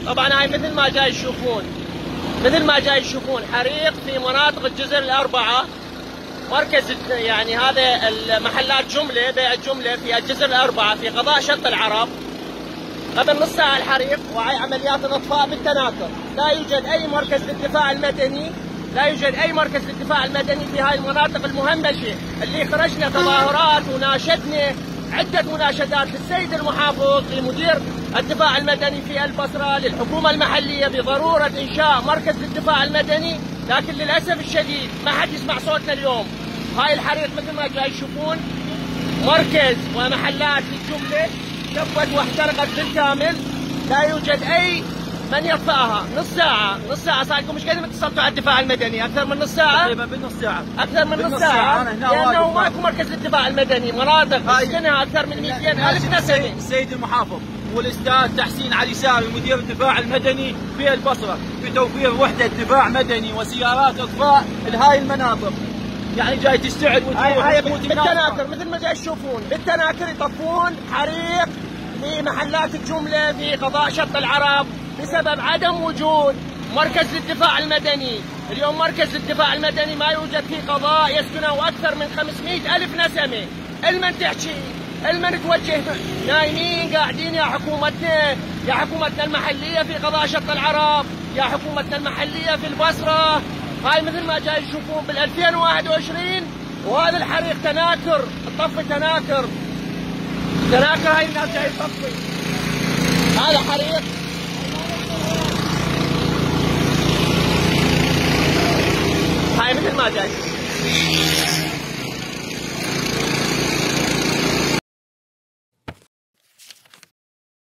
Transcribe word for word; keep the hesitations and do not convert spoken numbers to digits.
طبعا هاي مثل ما جاي تشوفون مثل ما جاي تشوفون حريق في مناطق الجزر الأربعة، مركز يعني هذا المحلات جملة، بيع الجملة في الجزر الأربعة في قضاء شط العرب. قبل نص ساعة الحريق، وهي عمليات الإطفاء بالتناكر. لا يوجد أي مركز للدفاع المدني، لا يوجد أي مركز للدفاع المدني في هاي المناطق المهمشة اللي خرجنا تظاهرات وناشدنا عدة مناشدات للسيد المحافظ، لمدير الدفاع المدني في البصرة، للحكومة المحلية بضرورة إنشاء مركز للدفاع المدني، لكن للأسف الشديد ما حد يسمع صوتنا اليوم. هاي الحريق مثل ما جاي تشوفون مركز ومحلات للجملة شبت واحترقت بالكامل، لا يوجد أي من يطفئها. نص ساعة نص ساعة صار لكم، مش قد ما اتصلتوا على الدفاع المدني؟ أكثر من نص ساعة؟ تقريبا بالنص ساعة أكثر من نص ساعة، لأنه ماكو مركز للدفاع المدني. مناطق سكنها أكثر من مئتين ألف نسمة. السيد المحافظ والأستاذ تحسين علي ساري مدير الدفاع المدني في البصرة بتوفير وحدة دفاع مدني وسيارات إطفاء لهاي المناطق، يعني جاي تستعد وتروح بالتناكر مثل ما جاي تشوفون، بالتناكر يطفون حريق لمحلات الجملة في قضاء شط العرب بسبب عدم وجود مركز للدفاع المدني. اليوم مركز للدفاع المدني ما يوجد في قضاء يسكنه أكثر من خمسمئة ألف نسمة. المن تحكي، المن توجه، نايمين قاعدين يا حكومتنا، يا حكومتنا المحلية في قضاء شط العرب، يا حكومتنا المحلية في البصرة. هاي مثل ما جاي تشوفون بال ألفين وواحد وعشرين، وهذا الحريق تناكر، الطفي تناكر، تناكر. هاي الناس جاي تطفي، هذا حريق